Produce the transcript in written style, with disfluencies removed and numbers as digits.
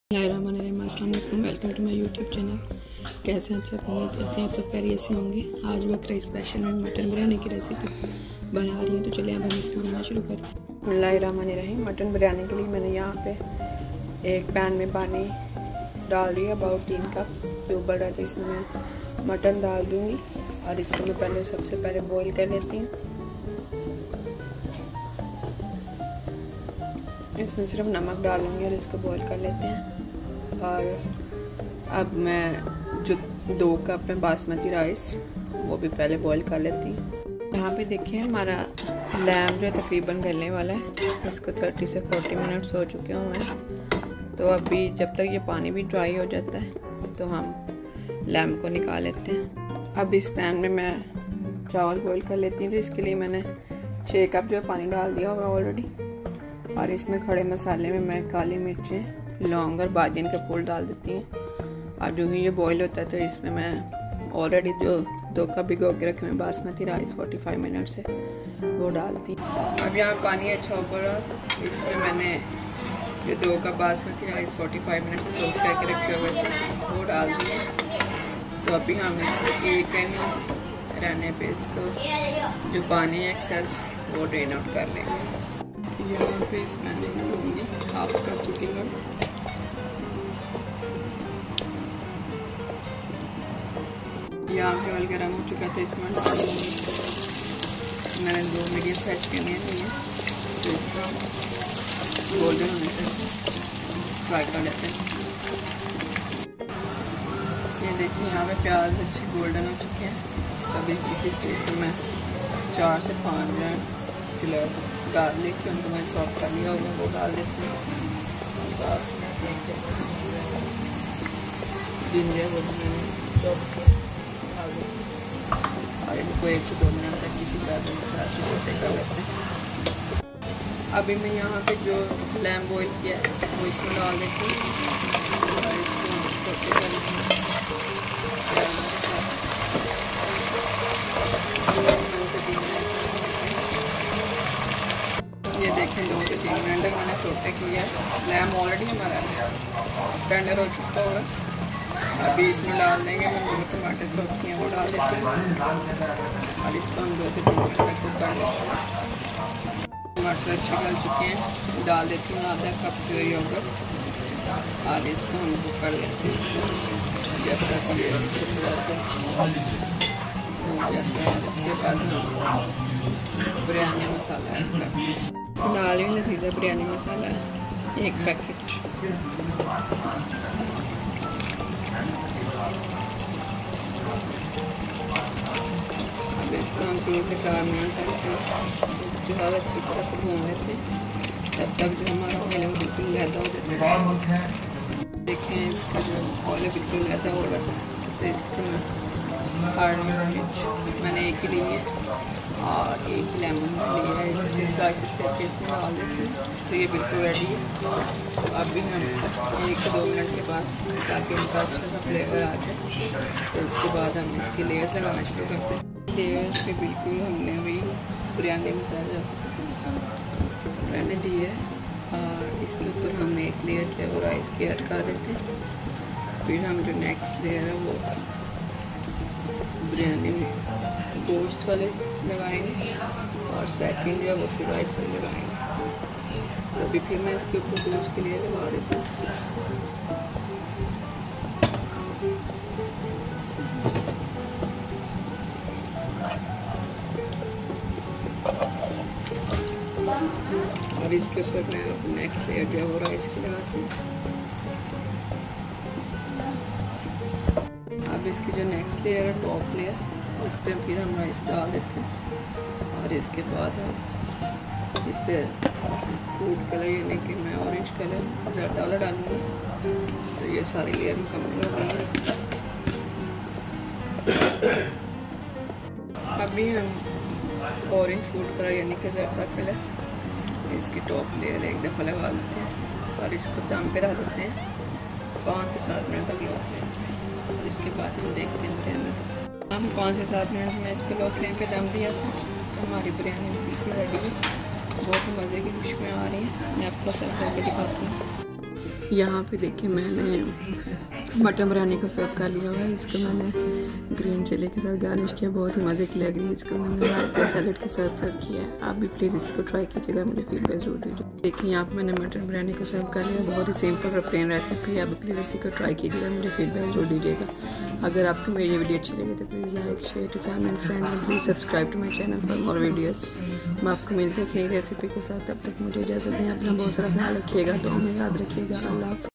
अस्सलामुअलैकुम, welcome to my YouTube channel. कैसे आप सब? उम्मीद करते हैं आप सब खैरियत से होंगे। आज बकरा स्पेशल में मटन बिरयानी की रेसिपी बना रही हूँ, तो चलिए अब हम इसको बनाना शुरू करते हैं। बिस्मिल्लाहिर्रहमानिर्रहीम। मटन बिरयानी के लिए मैंने यहाँ पे एक पैन में पानी डाल दिया, अबाउट 3 कप जो उबल रहा था। इसमें मैं मटन डाल दूँगी और इसको मैं पहले सबसे पहले बॉईल कर लेती हूँ। इसमें सिर्फ नमक डालूंगी और इसको बॉईल कर लेते हैं। और अब मैं जो 2 कप में बासमती राइस वो भी पहले बॉईल कर लेती हूँ। यहाँ पे देखिए हमारा लैम्ब जो तकरीबन गलने वाला है। इसको 30 से 40 मिनट्स हो चुके हैं। तो अभी जब तक ये पानी भी ड्राई हो जाता है तो हम लैम्ब को निकाल लेते हैं। अब इस पैन में मैं चावल बॉईल कर लेती हूँ। तो इसके लिए मैंने 6 कप जो पानी डाल दिया होगा ऑलरेडी। और इसमें खड़े मसाले में मैं काली मिर्चें, लौंग और बादिन का फूल डाल देती हूँ। और जो ही ये बॉईल होता है तो इसमें मैं ऑलरेडी जो 2 कप भिगो के रखे मैं बासमती राइस 45 मिनट से वो डालती हूँ। अब यहाँ पानी अच्छा ऊपर इसमें मैंने जो 2 कप बासमती राइस 45 मिनट से सोख करके रखे हुए थे वो डाल दिए। तो अभी हम इसको एक नहीं रहने पे इसको जो पानी एक्सेस वो ड्रेन आउट कर लेंगे। यहाँ पे इसमें लूँगी हाफ कप कुकिंग ऑयल। यहाँ पे ऑयल गर्म हो चुका था, इसमें मैंने 2 मीडियम साइज के लिए लिए तो इसका गोल्डन होने से फ्राई कर लेते हैं। ये देखिए यहाँ पे प्याज अच्छे गोल्डन हो चुके हैं। तभी इसी स्टेज पर मैं 4 से 5 मिनट गार्लिक की उनको मैं चॉप कर लिया होगा वो डाल देती हूँ। जिंजर वो मैंने चॉप किया डाल देती हूँ और इनको 1 से 2 मिनट तक किसी गार्लिक के साथ छोटे कर लेते हैं। अभी मैं यहाँ पे जो लैम्ब बॉईल किया है वो इसमें डाल देती हूँ और इसको छोटे कर लेती हूँ। ये देखें 2 से 3 मिनट तक मैंने सोटे किया है। लैम्ब ऑलरेडी हमारा टेंडर हो चुका होगा। अभी इसमें डाल देंगे मैं 2 टमाटर चॉप किए वो डाल देते हैं और इसको हम 2 से 3 मिनट तक कुक कर लेते हैं। टमाटर अच्छे गल चुके हैं, डाल देती हूँ आधा कप जो योगर्ट और इसको हम कुक कर लेते हैं जब तक ये अच्छे तरह से हो जाता है। इसके बाद बिरयानी मसाला ऐड कर डाल रही हूँ। लजीजा बिरयानी मसाला 1 पैकेट। अब इसको हम 3 से 4 मिनट तक इसके बाद अच्छी तरह से भून लेते हैं तब तक जो हमारा ऑयल है बिल्कुल लहदा हो जाता है। देखें इसका जो ऑयल है बिल्कुल लहदा हो रहा है। तो इसको हरी मिर्च मैंने 1 ही ली है और 1 लेमन लिया है। इसके स्लाइसिस करके इसमें डाल देती हूँ। तो ये बिल्कुल रेडी है। तो अभी हम 1 से 2 मिनट के बाद ताकि उनका अच्छा सा फ्लेवर आ जाए तो उसके बाद हम इसकी लेयर्स लगाना शुरू करते हैं। लेयर्स पे बिल्कुल हमने अभी बिरयानी मसाला रहने दी है और इसके ऊपर हम 1 लेयर जो है वो राइस की ऐड कर देते हैं। फिर हम जो नेक्स्ट लेयर है वो बिरयानी में गोश्त वाले लगाएंगे और सेकंड जो है वो फिर राइस वाले लगाएंगे। तो अभी फिर मैं इसके ऊपर गोश्त के लिए लगा देती हूँ। और इसके ऊपर मैं नेक्स्ट लेयर जो है वो राइस की लगाती हूँ। अब इसकी जो नेक्स्ट लेयर है टॉप लेयर उस पर फिर हम राइस डाल देते हैं और इसके बाद हम इस पर फूड कलर यानी कि मैं ऑरेंज कलर ज़्यादा वाला डालूँगी। तो ये सारी लेयर मुकम्मल हो गई है। अभी हम ऑरेंज फूड कलर यानी कि ज़्यादा कलर इसकी टॉप लेयर एक दफ़ा लगा देते हैं और इसको दम पे रख देते हैं 5 से 7 मिनट तक लो फ्लेम पे। और इसके बाद हम देखते हैं बिरयानी। हम 5 से 7 मिनट में इसको लो फ्लेम पे दम दिया था तो हमारी बिरयानी बिल्कुल रेडी है। बहुत ही मज़े की खुशबू आ रही है। मैं आपको सर्व करके दिखाती हूँ। यहाँ पे देखिए मैंने मटन बिरयानी को सर्व कर लिया हुआ है। इसको मैंने ग्रीन चिली के साथ गार्निश किया, बहुत ही मज़े की लग रही है। इसको मैंने रायता सैलेड के साथ सर्व किया है। आप भी प्लीज़ इसको ट्राई कीजिएगा, मुझे फीडबैक जरूर दीजिए। देखिए यहाँ पे मैंने मटन बिरयानी को सर्व कर लिया, बहुत ही सिंपल और प्लेन रेसिपी है। आप प्लीज़ इसी को ट्राई कीजिएगा, मुझे फीडबैक जरूर दीजिएगा। अगर आपको मेरी वीडियो अच्छी लगी तो please like share to family and friend and please subscribe to my channel for more videos. मैं आपको मिलती हूँ एक नई रेसिपी के साथ, तब तक मुझे इजाज़त दें। अपना बहुत सारा ख्याल रखिएगा, तो हमें याद रखिएगा। अल्लाह।